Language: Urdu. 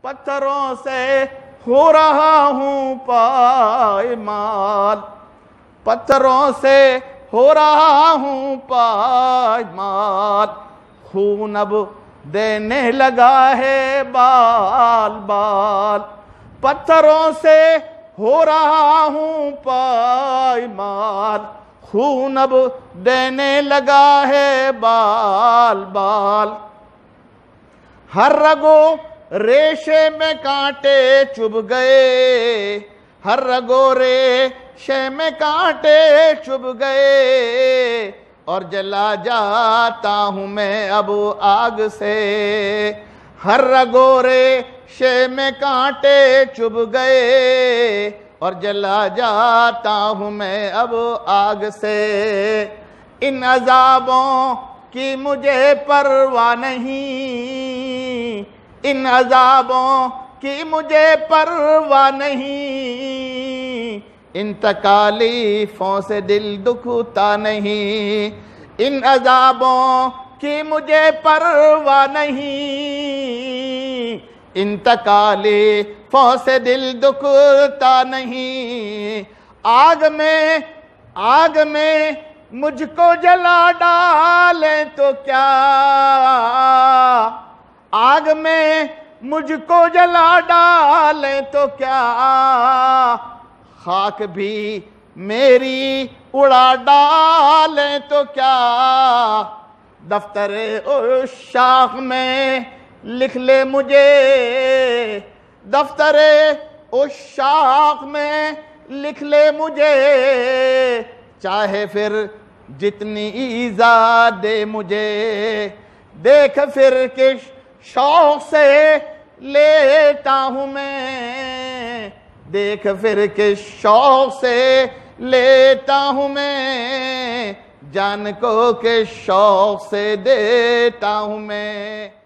پتھروں سے ہو رہا ہوں پائمال، پتھروں سے ہو رہا ہوں پائمال، خون اب دینے لگا ہے بال بال، پتھروں سے ہو رہا ہوں پائمال، خون اب دینے لگا ہے بال بال، ہر رگو ریشے میں کانٹے چبھ گئے، ہر رگو ریشے میں کانٹے چبھ گئے، اور جلا جاتا ہوں میں اب آگ سے، ہر رگو ریشے میں کانٹے چبھ گئے، اور جلا جاتا ہوں میں اب آگ سے، ان عذابوں کی مجھے پرواہ نہیں، ان عذابوں کی مجھے پرواہ نہیں، ان تکالیفوں سے دل دکھتا نہیں، ان عذابوں کی مجھے پرواہ نہیں، ان تکالیفوں سے دل دکھتا نہیں، آگ میں مجھ کو جلا ڈالیں تو کیا، آگ میں مجھ کو جلا ڈالیں تو کیا، خاک بھی میری اڑا ڈالیں تو کیا، دفتر عشاق میں لکھ لے مجھے، دفتر عشاق میں لکھ لے مجھے، چاہے پھر جتنی ایذا دے مجھے، دیکھ پھر کس شوق سے لیتا ہوں میں، دیکھ پھر کس شوق سے لیتا ہوں میں، جان کو کس شوق سے دیتا ہوں میں۔